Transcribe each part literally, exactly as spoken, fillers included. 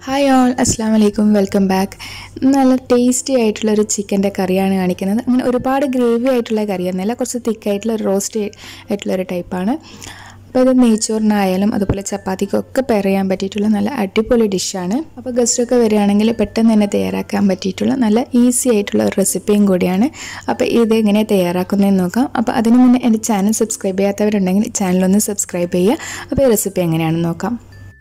Hi all, Assalamu alaikum, welcome back. നല്ല tasty ആയിട്ടുള്ള ഒരു ചിക്കൻ്റെ കറിയാണ് കാണിക്കുന്നത്. അങ്ങനെ ഒരുപാട് ഗ്രേവി ആയിട്ടുള്ള കറിയൊന്നുമല്ല, കുറച്ച് തിക്കായിട്ടുള്ള ഒരു റോസ്റ്റ് ആയിട്ടുള്ള ഒരു ടൈപ്പാണ്. അപ്പോൾ ഇത് നെയ്ച്ചോറിനായാലും അതുപോലെ ചപ്പാത്തിക്കൊക്കെ പെയർ ചെയ്യാൻ പറ്റിയിട്ടുള്ള നല്ല അടിപൊളി ഡിഷാണ്. അപ്പോൾ ഗസ്റ്റൊക്കെ വരികയാണെങ്കിൽ പെട്ടെന്ന് തന്നെ തയ്യാറാക്കാൻ പറ്റിയിട്ടുള്ള നല്ല ഈസി ആയിട്ടുള്ള ഒരു റെസിപ്പിയും കൂടിയാണ്. അപ്പോൾ ഇത് എങ്ങനെ തയ്യാറാക്കുന്നതെന്ന് നോക്കാം. അപ്പോൾ അതിന് മുന്നേ എൻ്റെ ചാനൽ സബ്സ്ക്രൈബ് ചെയ്യാത്തവരുണ്ടെങ്കിൽ ചാനലൊന്ന് സബ്സ്ക്രൈബ് ചെയ്യുക. അപ്പോൾ ഈ റെസിപ്പി എങ്ങനെയാണെന്ന് നോക്കാം.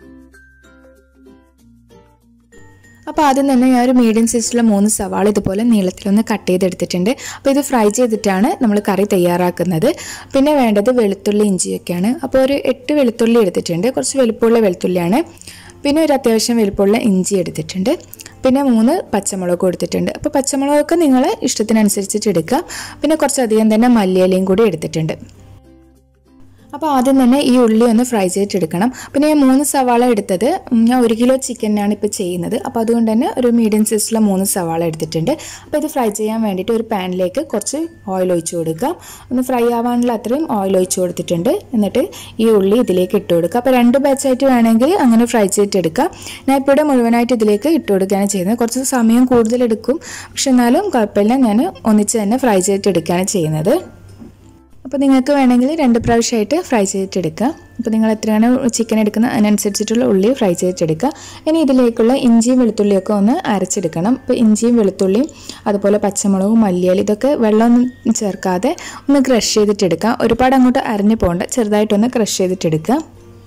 അപ്പോൾ ആദ്യം തന്നെ ഞാൻ ഒരു മീഡിയം സൈസിലുള്ള മൂന്ന് സവാള ഇതുപോലെ നീളത്തിലൊന്ന് കട്ട് ചെയ്തെടുത്തിട്ടുണ്ട്. അപ്പോൾ ഇത് ഫ്രൈ ചെയ്തിട്ടാണ് നമ്മൾ കറി തയ്യാറാക്കുന്നത്. പിന്നെ വേണ്ടത് വെളുത്തുള്ളി ഇഞ്ചിയൊക്കെയാണ്. അപ്പോൾ ഒരു എട്ട് വെളുത്തുള്ളി എടുത്തിട്ടുണ്ട്, കുറച്ച് വലുപ്പമുള്ള വെളുത്തുള്ളിയാണ്. പിന്നെ ഒരു അത്യാവശ്യം വലുപ്പമുള്ള ഇഞ്ചി എടുത്തിട്ടുണ്ട്. പിന്നെ മൂന്ന് പച്ചമുളക് എടുത്തിട്ടുണ്ട്. അപ്പോൾ പച്ചമുളകൊക്കെ നിങ്ങൾ ഇഷ്ടത്തിനനുസരിച്ചിട്ട് എടുക്കുക. പിന്നെ കുറച്ചധികം തന്നെ മല്ലിയിലയും കൂടി എടുത്തിട്ടുണ്ട്. അപ്പോൾ ആദ്യം തന്നെ ഈ ഉള്ളി ഒന്ന് ഫ്രൈ ചെയ്തിട്ടെടുക്കണം. പിന്നെ ഞാൻ മൂന്ന് സവാള എടുത്തത് ഞാൻ ഒരു കിലോ ചിക്കനാണ് ഇപ്പോൾ ചെയ്യുന്നത്. അപ്പോൾ അതുകൊണ്ട് തന്നെ ഒരു മീഡിയം സൈസിലുള്ള മൂന്ന് സവാള എടുത്തിട്ടുണ്ട്. അപ്പോൾ ഇത് ഫ്രൈ ചെയ്യാൻ വേണ്ടിയിട്ട് ഒരു പാനിലേക്ക് കുറച്ച് ഓയിൽ ഒഴിച്ച് കൊടുക്കുക. ഒന്ന് ഫ്രൈ ആവാനുള്ള അത്രയും ഓയിൽ ഒഴിച്ച് കൊടുത്തിട്ടുണ്ട്. എന്നിട്ട് ഈ ഉള്ളി ഇതിലേക്ക് ഇട്ട് കൊടുക്കുക. അപ്പോൾ രണ്ട് ബാച്ചായിട്ട് വേണമെങ്കിൽ അങ്ങനെ ഫ്രൈ ചെയ്തിട്ടെടുക്കുക. ഞാൻ ഇപ്പോൾ ഇവിടെ മുഴുവനായിട്ട് ഇതിലേക്ക് ഇട്ട് കൊടുക്കുകയാണ് ചെയ്യുന്നത്. കുറച്ച് സമയം കൂടുതലെടുക്കും, പക്ഷെ എന്നാലും കുഴപ്പമില്ല, ഞാൻ ഒന്നിച്ച് തന്നെ ഫ്രൈ ചെയ്തിട്ടെടുക്കുകയാണ് ചെയ്യുന്നത്. അപ്പോൾ നിങ്ങൾക്ക് വേണമെങ്കിൽ രണ്ട് പ്രാവശ്യമായിട്ട് ഫ്രൈ ചെയ്തിട്ടെടുക്കുക. അപ്പോൾ നിങ്ങൾ എത്രയാണ് ചിക്കൻ എടുക്കുന്നത് അതിനനുസരിച്ചിട്ടുള്ള ഉള്ളി ഫ്രൈ ചെയ്തിട്ടെടുക്കുക. ഇനി ഇതിലേക്കുള്ള ഇഞ്ചിയും വെളുത്തുള്ളിയൊക്കെ ഒന്ന് അരച്ചെടുക്കണം. അപ്പോൾ ഇഞ്ചിയും വെളുത്തുള്ളിയും അതുപോലെ പച്ചമുളകും മല്ലിയില ഇതൊക്കെ വെള്ളമൊന്നും ചേർക്കാതെ ഒന്ന് ക്രഷ് ചെയ്തിട്ടെടുക്കുക. ഒരുപാട് അങ്ങോട്ട് അരഞ്ഞു പോകണ്ട, ചെറുതായിട്ടൊന്ന് ക്രഷ് ചെയ്തിട്ടെടുക്കുക.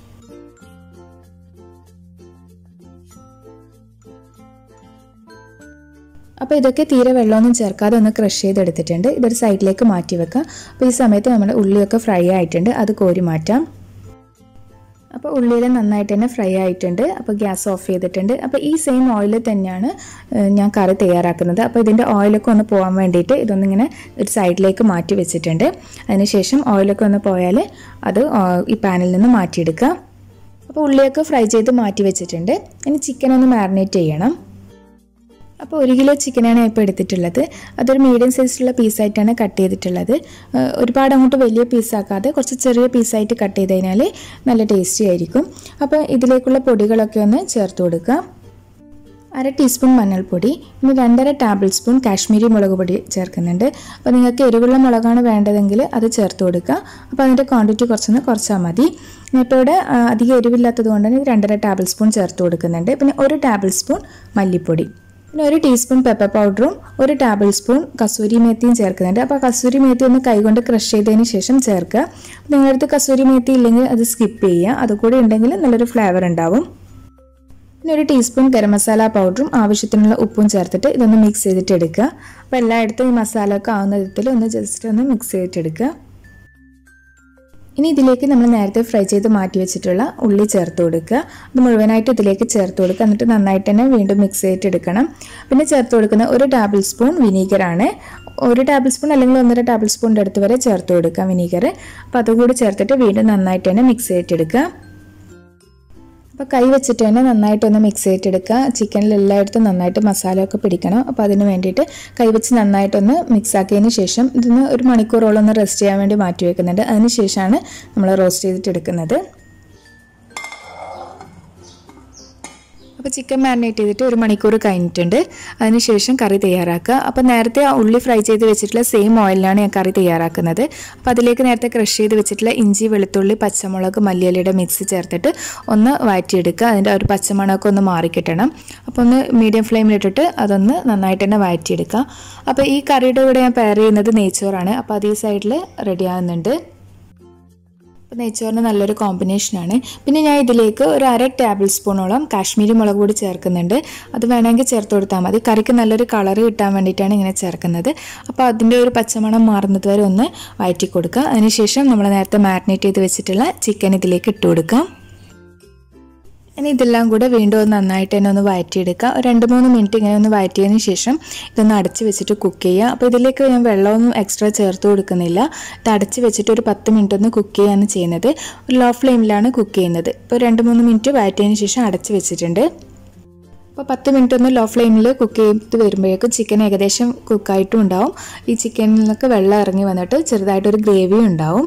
അപ്പോൾ ഇതൊക്കെ തീരെ വെള്ളമൊന്നും ചേർക്കാതെ ഒന്ന് ക്രഷ് ചെയ്തെടുത്തിട്ടുണ്ട്. ഇതൊരു സൈഡിലേക്ക് മാറ്റി വെക്കാം. അപ്പോൾ ഈ സമയത്ത് നമ്മുടെ ഉള്ളിയൊക്കെ ഫ്രൈ ആയിട്ടുണ്ട്, അത് കോരി മാറ്റാം. അപ്പോൾ ഉള്ളിയിൽ നന്നായിട്ട് തന്നെ ഫ്രൈ ആയിട്ടുണ്ട്. അപ്പോൾ ഗ്യാസ് ഓഫ് ചെയ്തിട്ടുണ്ട്. അപ്പോൾ ഈ സെയിം ഓയിൽ തന്നെയാണ് ഞാൻ കറി തയ്യാറാക്കുന്നത്. അപ്പോൾ ഇതിൻ്റെ ഓയിലൊക്കെ ഒന്ന് പോകാൻ വേണ്ടിയിട്ട് ഇതൊന്നിങ്ങനെ ഒരു സൈഡിലേക്ക് മാറ്റി വെച്ചിട്ടുണ്ട്. അതിനുശേഷം ഓയിലൊക്കെ ഒന്ന് പോയാൽ അത് ഈ പാനിൽ നിന്ന് മാറ്റിയെടുക്കുക. അപ്പോൾ ഉള്ളിയൊക്കെ ഫ്രൈ ചെയ്ത് മാറ്റി വെച്ചിട്ടുണ്ട്. ഇനി ചിക്കൻ ഒന്ന് മാരിനേറ്റ് ചെയ്യണം. അപ്പോൾ ഒരു കിലോ ചിക്കനാണ് ഇപ്പോൾ എടുത്തിട്ടുള്ളത്. അതൊരു മീഡിയം സൈസിലുള്ള പീസായിട്ടാണ് കട്ട് ചെയ്തിട്ടുള്ളത്. ഒരുപാട് അങ്ങോട്ട് വലിയ പീസാക്കാതെ കുറച്ച് ചെറിയ പീസായിട്ട് കട്ട് ചെയ്ത് കഴിഞ്ഞാൽ നല്ല ടേസ്റ്റി ആയിരിക്കും. അപ്പോൾ ഇതിലേക്കുള്ള പൊടികളൊക്കെ ഒന്ന് ചേർത്ത് കൊടുക്കുക. അര ടീസ്പൂൺ മഞ്ഞൾപ്പൊടി, ഇനി രണ്ടര ടേബിൾ സ്പൂൺ കാശ്മീരി മുളക് പൊടി ചേർക്കുന്നുണ്ട്. അപ്പോൾ നിങ്ങൾക്ക് എരിവുള്ള മുളകാണ് വേണ്ടതെങ്കിൽ അത് ചേർത്ത് കൊടുക്കുക. അപ്പോൾ അതിൻ്റെ ക്വാണ്ടിറ്റി കുറച്ചൊന്ന് കുറച്ചാൽ മതി. ഇപ്പോൾ ഇവിടെ അധികം എരിവില്ലാത്തത് കൊണ്ട് തന്നെ രണ്ടര ടേബിൾ സ്പൂൺ ചേർത്ത് കൊടുക്കുന്നുണ്ട്. പിന്നെ ഒരു ടേബിൾ സ്പൂൺ മല്ലിപ്പൊടി, പിന്നെ ഒരു ടീസ്പൂൺ പെപ്പർ പൗഡറും ഒരു ടേബിൾ സ്പൂൺ കസൂരി മേത്തിയും ചേർക്കുന്നുണ്ട്. അപ്പോൾ കസൂരി മേത്തി ഒന്ന് കൈകൊണ്ട് ക്രഷ് ചെയ്തതിന് ശേഷം ചേർക്കുക. നിങ്ങളുടെ അടുത്ത് കസൂരി മേത്തി ഇല്ലെങ്കിൽ അത് സ്കിപ്പ് ചെയ്യുക, അതുകൂടി ഉണ്ടെങ്കിൽ നല്ലൊരു ഫ്ലേവർ ഉണ്ടാവും. പിന്നെ ഒരു ടീസ്പൂൺ ഗരം മസാല പൗഡറും ആവശ്യത്തിനുള്ള ഉപ്പും ചേർത്തിട്ട് ഇതൊന്ന് മിക്സ് ചെയ്തിട്ട് എടുക്കുക. അപ്പോൾ എല്ലായിടത്തും ഈ മസാല ഒക്കെ ആവുന്ന വിധത്തിൽ ഒന്ന് ജസ്റ്റ് ഒന്ന് മിക്സ് ചെയ്തിട്ടെടുക്കുക. ഇനി ഇതിലേക്ക് നമ്മൾ നേരത്തെ ഫ്രൈ ചെയ്ത് മാറ്റി വെച്ചിട്ടുള്ള ഉള്ളി ചേർത്ത് കൊടുക്കുക. അത് മുഴുവനായിട്ട് ഇതിലേക്ക് ചേർത്ത് കൊടുക്കുക. എന്നിട്ട് നന്നായിട്ട് തന്നെ വീണ്ടും മിക്സ് ചെയ്തിട്ടെടുക്കണം. പിന്നെ ചേർത്ത് കൊടുക്കുന്ന ഒരു ടേബിൾ സ്പൂൺ വിനീഗറാണ്. ഒരു ടേബിൾ സ്പൂൺ അല്ലെങ്കിൽ ഒന്നര ടേബിൾ സ്പൂണിൻ്റെ അടുത്ത് വരെ ചേർത്ത് കൊടുക്കുക വിനീഗർ. അപ്പോൾ അതും കൂടി ചേർത്തിട്ട് വീണ്ടും നന്നായിട്ട് തന്നെ മിക്സ് ചെയ്തിട്ടെടുക്കുക. അപ്പോൾ കൈ വെച്ചിട്ട് തന്നെ നന്നായിട്ടൊന്ന് മിക്സ് ചെയ്തിട്ടെടുക്കുക. ചിക്കനിൽ എല്ലായിടത്തും നന്നായിട്ട് മസാലയൊക്കെ പിടിക്കണം. അപ്പോൾ അതിന് വേണ്ടിയിട്ട് കൈ വെച്ച് നന്നായിട്ടൊന്ന് മിക്സ് ആക്കിയതിന് ശേഷം ഇതിന് ഒരു മണിക്കൂറോളം ഒന്ന് റെസ്റ്റ് ചെയ്യാൻ വേണ്ടി മാറ്റി വെക്കുന്നുണ്ട്. അതിന് ശേഷമാണ് നമ്മൾ റോസ്റ്റ് ചെയ്തിട്ടെടുക്കുന്നത്. അപ്പോൾ ചിക്കൻ മാരിനേറ്റ് ചെയ്തിട്ട് ഒരു മണിക്കൂർ കഴിഞ്ഞിട്ടുണ്ട്. അതിനുശേഷം കറി തയ്യാറാക്കുക. അപ്പോൾ നേരത്തെ ആ ഉള്ളി ഫ്രൈ ചെയ്ത് വെച്ചിട്ടുള്ള സെയിം ഓയിലാണ് ഞാൻ കറി തയ്യാറാക്കുന്നത്. അപ്പോൾ അതിലേക്ക് നേരത്തെ ക്രഷ് ചെയ്ത് വെച്ചിട്ടുള്ള ഇഞ്ചി വെളുത്തുള്ളി പച്ചമുളക് മല്ലിയിലയുടെ മിക്സ് ചേർത്തിട്ട് ഒന്ന് വഴറ്റിയെടുക്കുക. അതിൻ്റെ ഒരു പച്ചമണമൊക്കെ ഒന്ന് മാറിക്കിട്ടണം. അപ്പോൾ ഒന്ന് മീഡിയം ഫ്ലെയിമിലിട്ടിട്ട് അതൊന്ന് നന്നായിട്ട് തന്നെ വഴറ്റിയെടുക്കുക. അപ്പോൾ ഈ കറിയുടെ കൂടെ ഞാൻ പെയർ ചെയ്യുന്നത് നെയ്ച്ചോറാണ്. അപ്പോൾ അത് ഈ സൈഡിൽ റെഡി ആകുന്നുണ്ട്. അപ്പോൾ നെയ്ച്ചോറിന് നല്ലൊരു കോമ്പിനേഷനാണ്. പിന്നെ ഞാൻ ഇതിലേക്ക് ഒരു അര ടേബിൾ സ്പൂണോളം കാശ്മീരി മുളക് പൊടി ചേർക്കുന്നുണ്ട്. അത് വേണമെങ്കിൽ ചേർത്ത് കൊടുത്താൽ മതി. കറിക്ക് നല്ലൊരു കളറ് കിട്ടാൻ വേണ്ടിയിട്ടാണ് ഇങ്ങനെ ചേർക്കുന്നത്. അപ്പോൾ അതിൻ്റെ ഒരു പച്ചമണം മാറുന്നത് വരെ ഒന്ന് വഴറ്റി കൊടുക്കുക. അതിനുശേഷം നമ്മൾ നേരത്തെ മാരിനേറ്റ് ചെയ്ത് വെച്ചിട്ടുള്ള ചിക്കൻ ഇതിലേക്ക് ഇട്ട് കൊടുക്കാം. ഇനി ഇതെല്ലാം കൂടെ വീണ്ടും ഒന്ന് നന്നായിട്ട് തന്നെ ഒന്ന് വഴറ്റിയെടുക്കുക. ഒരു രണ്ട് മൂന്ന് മിനിറ്റ് ഇങ്ങനെ ഒന്ന് വഴറ്റിയതിന് ശേഷം ഇതൊന്ന് അടച്ച് വെച്ചിട്ട് കുക്ക് ചെയ്യുക. അപ്പോൾ ഇതിലേക്ക് ഞാൻ വെള്ളമൊന്നും എക്സ്ട്രാ ചേർത്ത് കൊടുക്കുന്നില്ല. ഇത് അടച്ച് വെച്ചിട്ട് ഒരു പത്ത് മിനിറ്റ് ഒന്ന് കുക്ക് ചെയ്യുകയാണ് ചെയ്യുന്നത്. ഒരു ലോ ഫ്ലെയിമിലാണ് കുക്ക് ചെയ്യുന്നത്. ഇപ്പോൾ രണ്ട് മൂന്ന് മിനിറ്റ് വഴറ്റിയതിന് ശേഷം അടച്ച് വെച്ചിട്ടുണ്ട്. അപ്പോൾ പത്ത് മിനിറ്റ് ഒന്ന് ലോ ഫ്ലെയിമിൽ കുക്ക് ചെയ്ത് വരുമ്പോഴേക്കും ചിക്കൻ ഏകദേശം കുക്കായിട്ടും ഉണ്ടാവും. ഈ ചിക്കനിലൊക്കെ വെള്ളം ഇറങ്ങി വന്നിട്ട് ചെറുതായിട്ടൊരു ഗ്രേവിയും ഉണ്ടാവും.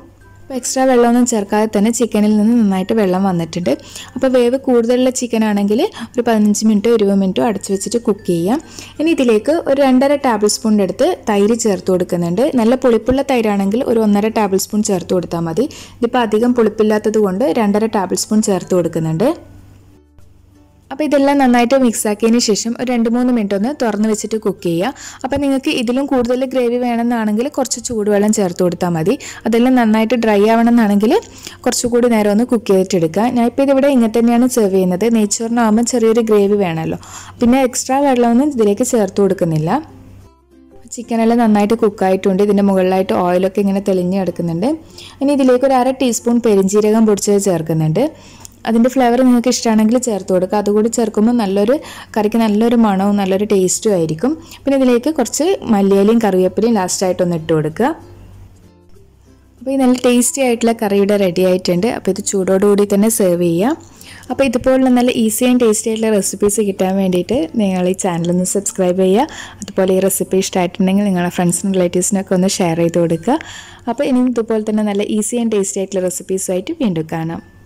എക്സ്ട്രാ വെള്ളമൊന്നും ചേർക്കാതെ തന്നെ ചിക്കനിൽ നിന്ന് നന്നായിട്ട് വെള്ളം വന്നിട്ടുണ്ട്. അപ്പോൾ വേവ് കൂടുതലുള്ള ചിക്കൻ ആണെങ്കിൽ ഒരു പതിനഞ്ച് മിനിറ്റോ ഇരുപത് മിനിറ്റോ അടച്ചു വെച്ചിട്ട് കുക്ക് ചെയ്യാം. ഇനി ഇതിലേക്ക് ഒരു രണ്ടര ടേബിൾ സ്പൂൺ എടുത്ത് തൈര് ചേർത്ത് കൊടുക്കുന്നുണ്ട്. നല്ല പുളിപ്പുള്ള തൈരാണെങ്കിൽ ഒരു ഒന്നര ടേബിൾ സ്പൂൺ ചേർത്ത് കൊടുത്താൽ മതി. ഇതിപ്പോൾ അധികം പുളിപ്പില്ലാത്തത് കൊണ്ട് രണ്ടര ടേബിൾ സ്പൂൺ ചേർത്ത് കൊടുക്കുന്നുണ്ട്. അപ്പോൾ ഇതെല്ലാം നന്നായിട്ട് മിക്സ് ആക്കിയതിന് ശേഷം ഒരു രണ്ട് മൂന്ന് മിനിറ്റ് ഒന്ന് തുറന്ന് വെച്ചിട്ട് കുക്ക് ചെയ്യുക. അപ്പോൾ നിങ്ങൾക്ക് ഇതിലും കൂടുതൽ ഗ്രേവി വേണമെന്നാണെങ്കിൽ കുറച്ച് ചൂടുവെള്ളം ചേർത്ത് കൊടുത്താൽ മതി. അതെല്ലാം നന്നായിട്ട് ഡ്രൈ ആവണമെന്നാണെങ്കിൽ കുറച്ചുകൂടി നേരം ഒന്ന് കുക്ക് ചെയ്തിട്ടെടുക്കുക. ഞാനിപ്പോൾ ഇതിവിടെ ഇങ്ങനെ തന്നെയാണ് സെർവ് ചെയ്യുന്നത്. നെയ്ച്ചോറിനാകുമ്പോൾ ചെറിയൊരു ഗ്രേവി വേണമല്ലോ. പിന്നെ എക്സ്ട്രാ വെള്ളമൊന്നും ഇതിലേക്ക് ചേർത്ത് കൊടുക്കുന്നില്ല. ചിക്കനെല്ലാം നന്നായിട്ട് കുക്കായിട്ടുണ്ട്. ഇതിൻ്റെ മുകളിലായിട്ട് ഓയിലൊക്കെ ഇങ്ങനെ തെളിഞ്ഞ് കിടക്കുന്നുണ്ട്. ഇനി ഇതിലേക്ക് ഒരു അര ടീസ്പൂൺ പെരിഞ്ജീരകം പൊടിച്ചത് ചേർക്കുന്നുണ്ട്. അതിൻ്റെ ഫ്ലേവർ നിങ്ങൾക്ക് ഇഷ്ടമാണെങ്കിൽ ചേർത്ത് കൊടുക്കുക. അതുകൂടി ചേർക്കുമ്പോൾ നല്ലൊരു കറിക്ക് നല്ലൊരു മണവും നല്ലൊരു ടേസ്റ്റും ആയിരിക്കും. പിന്നെ ഇതിലേക്ക് കുറച്ച് മല്ലിയിലയും കറിവേപ്പിലയും ലാസ്റ്റായിട്ടൊന്ന് ഇട്ട് കൊടുക്കുക. അപ്പോൾ ഈ നല്ല ടേസ്റ്റി ആയിട്ടുള്ള കറിയുടെ റെഡി ആയിട്ടുണ്ട്. അപ്പോൾ ഇത് ചൂടോടുകൂടി തന്നെ സെർവ് ചെയ്യാം. അപ്പോൾ ഇതുപോലുള്ള നല്ല ഈസി ആൻഡ് ടേസ്റ്റി ആയിട്ടുള്ള റെസിപ്പീസ് കിട്ടാൻ വേണ്ടിയിട്ട് നിങ്ങൾ ഈ ചാനലൊന്ന് സബ്സ്ക്രൈബ് ചെയ്യുക. അതുപോലെ ഈ റെസിപ്പി ഇഷ്ടമായിട്ടുണ്ടെങ്കിൽ നിങ്ങളുടെ ഫ്രണ്ട്സിനും റിലേറ്റീവ്സിനൊക്കെ ഒന്ന് ഷെയർ ചെയ്ത് കൊടുക്കുക. അപ്പോൾ ഇനി ഇതുപോലെ തന്നെ നല്ല ഈസി ആൻഡ് ടേസ്റ്റി ആയിട്ടുള്ള റെസിപ്പീസുമായിട്ട് വീണ്ടും കാണാം.